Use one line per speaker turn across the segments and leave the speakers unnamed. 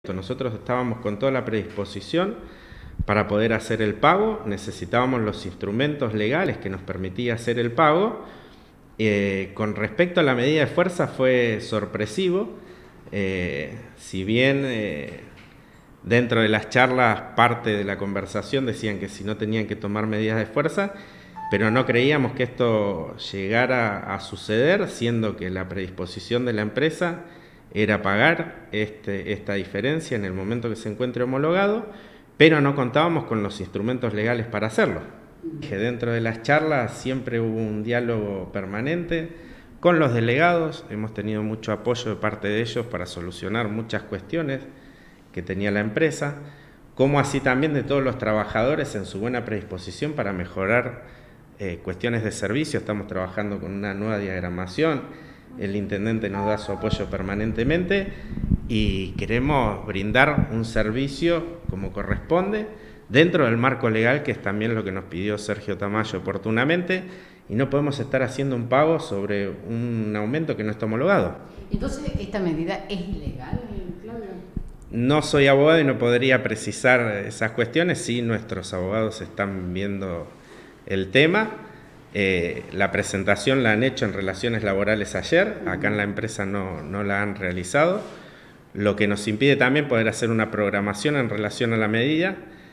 Nosotros estábamos con toda la predisposición para poder hacer el pago, necesitábamos los instrumentos legales que nos permitía hacer el pago. Con respecto a la medida de fuerza fue sorpresivo, si bien dentro de las charlas parte de la conversación decían que si no tenían que tomar medidas de fuerza, pero no creíamos que esto llegara a suceder, siendo que la predisposición de la empresa era pagar esta diferencia en el momento que se encuentre homologado, pero no contábamos con los instrumentos legales para hacerlo. Que dentro de las charlas siempre hubo un diálogo permanente con los delegados, hemos tenido mucho apoyo de parte de ellos para solucionar muchas cuestiones que tenía la empresa, como así también de todos los trabajadores en su buena predisposición para mejorar cuestiones de servicio. Estamos trabajando con una nueva diagramación, el intendente nos da su apoyo permanentemente y queremos brindar un servicio como corresponde dentro del marco legal, que es también lo que nos pidió Sergio Tamayo oportunamente, y no podemos estar haciendo un pago sobre un aumento que no está homologado.
Entonces, ¿esta medida es ilegal, Claudio?
No soy abogado y no podría precisar esas cuestiones. Sí, nuestros abogados están viendo el tema. La presentación la han hecho en relaciones laborales ayer, acá en la empresa no la han realizado, lo que nos impide también poder hacer una programación en relación a la medida,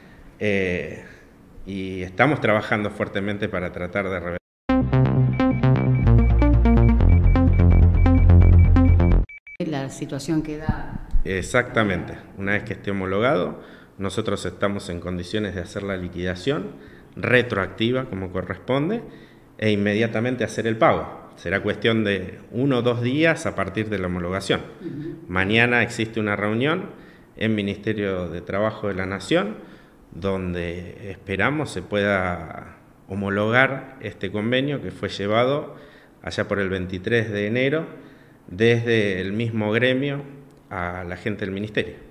y estamos trabajando fuertemente para tratar de revertir.
La situación queda...
Exactamente, una vez que esté homologado, nosotros estamos en condiciones de hacer la liquidación retroactiva como corresponde e inmediatamente hacer el pago. Será cuestión de 1 o 2 días a partir de la homologación. Mañana existe una reunión en Ministerio de Trabajo de la Nación donde esperamos se pueda homologar este convenio que fue llevado allá por el 23 de enero desde el mismo gremio a la gente del Ministerio.